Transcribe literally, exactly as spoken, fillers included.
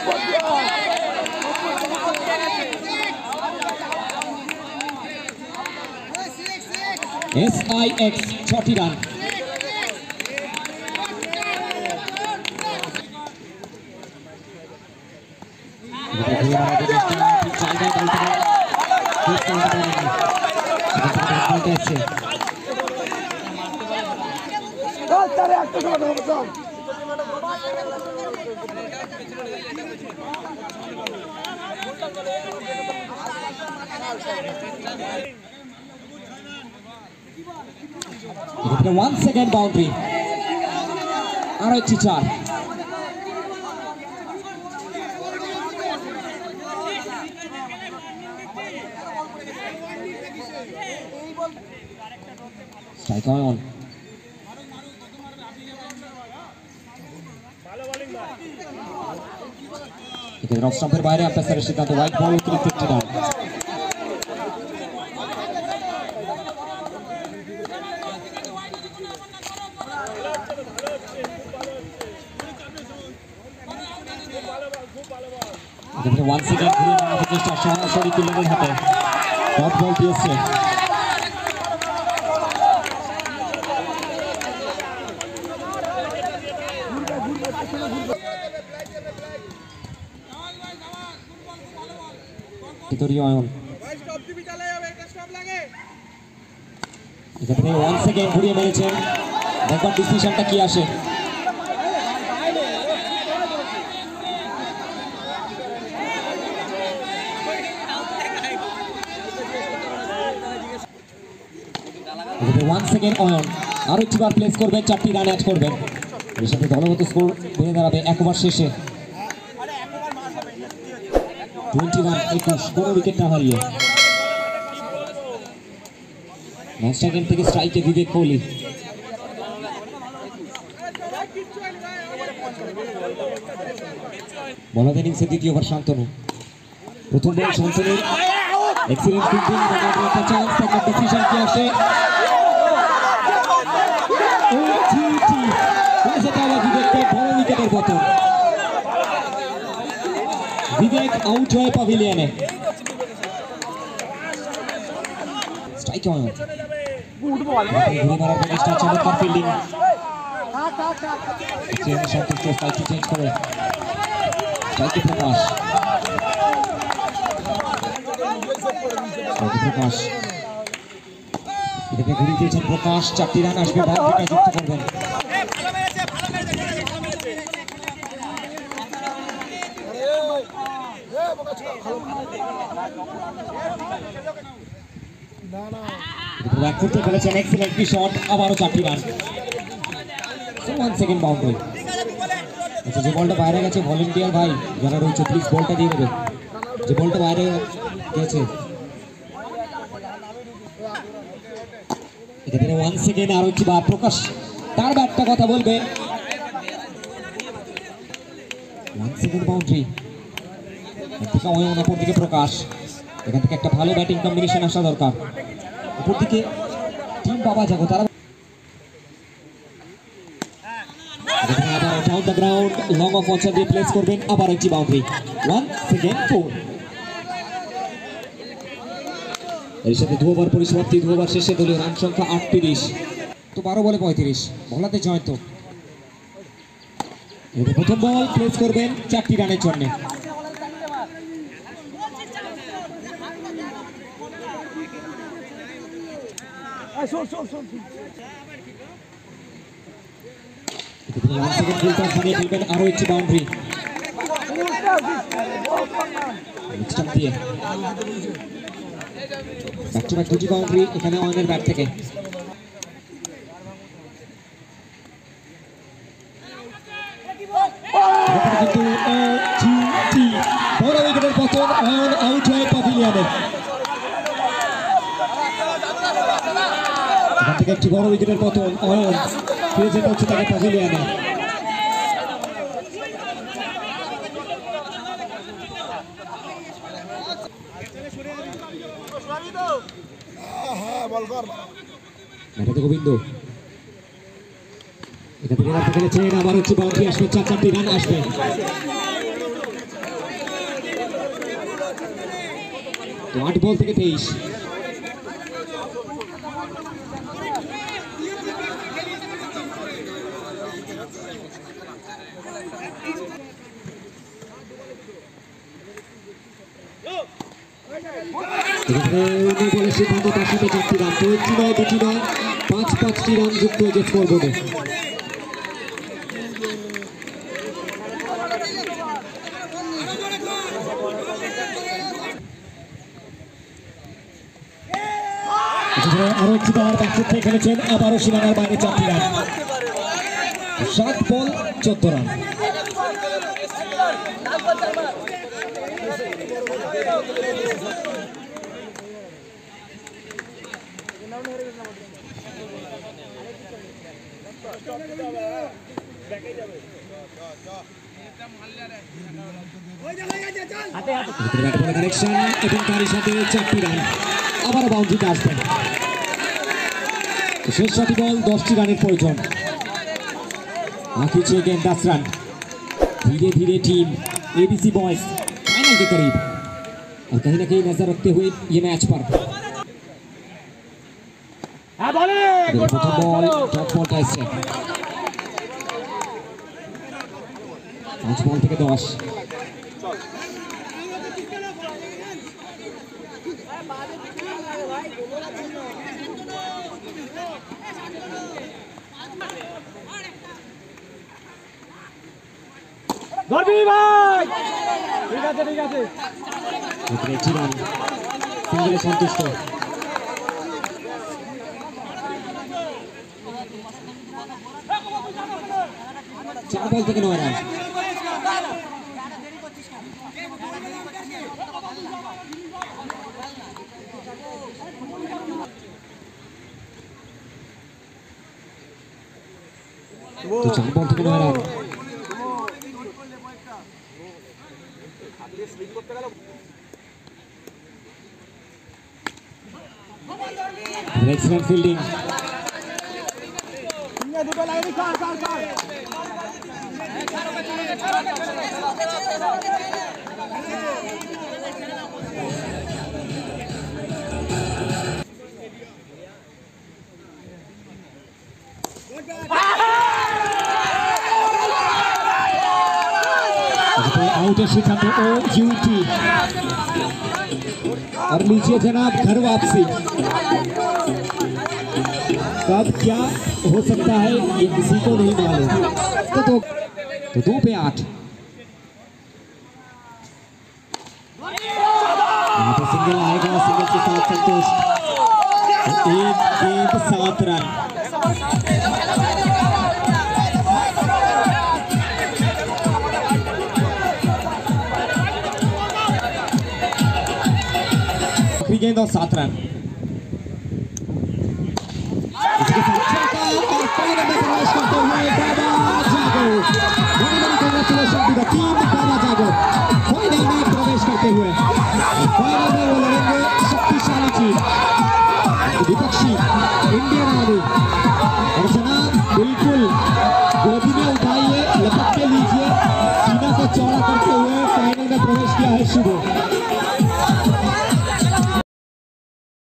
S I X ছটি রান। One second boundary. আরো একটি চার। Strike on. এখানে অফ স্টাম্পের বাইরে আম্পায়ারের সিদ্ধান্ত হোয়াইট বল অতিরিক্ত একটি রান। ওয়ান সেকেন্ড ঘুরে নেওয়ার চেষ্টা সরাসরি কিলারের হাতে ডট বল দিয়েছে। ওয়ান সেকেন্ড ঘুরিয়ে মেরেছেন, দেখবার ডিসিশনটা কি আসে। ওয়ান সেকেন্ড অন, আরো একটি বার প্লেস করবেন, চারটি রান অ্যাড করবেন। এর সাথে দলগত স্কোর বেড়ে দাঁড়াবে এক ওভার শেষে টোয়েন্টি ওয়ান একুশ, কোনো উইকেট না হারিয়ে। নন সেকেন্ড থেকে স্ট্রাইকে বিবেক কোহলি। বলার ইনিংসে দ্বিতীয় ওভার শান্তনু। প্রথম বল শান্তনুর এক্সিলেন্ট ফিল্ডিং, একটা চান্স, একটা ডিসিশন কি আসে। বিবেক আউট হয় প্যাভিলিয়নে। স্ট্রাইক অন, ঘুরে মারার চেষ্টা, চমৎকার ফিল্ডিং। সন্তুষ্ট, স্ট্রাইকটি চেঞ্জ করে স্ট্রাইকে প্রকাশ। প্রকাশ এটাকে ঘুরিয়ে দিয়েছেন প্রকাশ, চারটি রান আসবে, বাউন্ডারিটা যুক্ত করবেন। ব্যাক করতে ফেলেছেন, এক্সিলেন্ট শট, আবারও চারটি রান। One second boundary. আচ্ছা, যে বলটা বাইরে গেছে ভলেন্টিয়ার ভাই যারা রয়েছে প্লিজ বলটা দিয়ে দেবে, যে বলটা বাইরে গেছে। এখানে ওয়ান সেকেন্ড আরো একটি বার প্রকাশ তার ব্যাটটা কথা বলবে। ওয়ান সেকেন্ড বাউন্ডারি, উপর দিকে প্রকাশ। এখান থেকে একটা ভালো ব্যাটিং কম্বিনেশন আসা দরকার। উপর দিকে টিম বাবা যাবো তারা। আবার down the ground, long off অঞ্চল দিয়ে প্লেস করবেন, আবার একটি বাউন্ডারি। One second four. এর সাথে দু ওভার পরিসমাপ্তি, দু ওভার শেষে দলীয় রান সংখ্যা আটত্রিশ, তো বারো বলে পঁয়ত্রিশ। বলাতে জয়ন্ত। প্রথম বল প্লেস করবেন চারটি রানের জন্য। আরো একটি বাউন্ডারি দিয়ে ব্যাক টু ব্যাক দুটি বাউন্ডারি এখানে অয়নের ব্যাট থেকে। বড় উইকেটের পতন, অয়ন আউট হয়ে প্যাভিলিয়নে। এখান থেকে একটি বড় উইকেটের পতন, অয়ন ফিরে যেতে হচ্ছে তাকে প্যাভিলিয়নে। গোবিন্দ এখান থেকে খেলেছেন, আবার হচ্ছে বাউন্ডারি আসবে, চার চারটি রান আসবে। तो आठ बॉल থেকে तेईस। বলে সিদ্ধান্ত তার সাথে চারটি রান, তো একটি নয় দুটি নয় পাঁচ পাঁচটি রান যুক্ত হয়েছে স্কোর বোর্ডে। আরো একটি বার ব্যাটসম্যান খেলেছেন, আবারও সীমানার বাইরে চারটি রান, সাত বল চোদ্দ রান। কানেকশন এবং তারই সাথে চারটি রান, আবার বাউন্ডারিতে আসবেন। শেষ ছটি বল দশটি রানের প্রয়োজন, बाकी छह गेंद दस रन। धीरे धीरे टीम एबीसी बॉयज फाइनल के करीब, और कहीं ना कहीं नजर रखते हुए ये मैच पर। प्रथम बॉल टॉप बॉल टेस्ट पांच बॉल থেকে दस। গর্বি ভাই ঠিক আছে ঠিক আছে একটি রান সিঙ্গেলে সন্তুষ্ট। চার বল থেকে নয় রান। তো চার বল থেকে নয় রান। Excellent fielding. आउट सिद्धांत ओ यूटी और लीजिए जनाब घर वापसी। कब क्या हो सकता है ये किसी को नहीं मालूम। तो दो तो दो पे आठ। यहाँ पर सिंगल आएगा, सिंगल के साथ संतोष। तो एक गेंद सात रन। गेंद और सात रन। इसके साथ और फाइनल में प्रवेश करते हुए बाबा जागो, कांग्रेचुलेशन टू द टीम बाबा जागो। फाइनल में प्रवेश करते हुए फाइनल में वो लड़ेंगे शक्तिशाली टीम विपक्षी इंडियन आर्मी। और जनाब बिल्कुल गोदी में उठाइए, लपक के लीजिए, सीना को चौड़ा करते हुए फाइनल में प्रवेश किया है शुभ।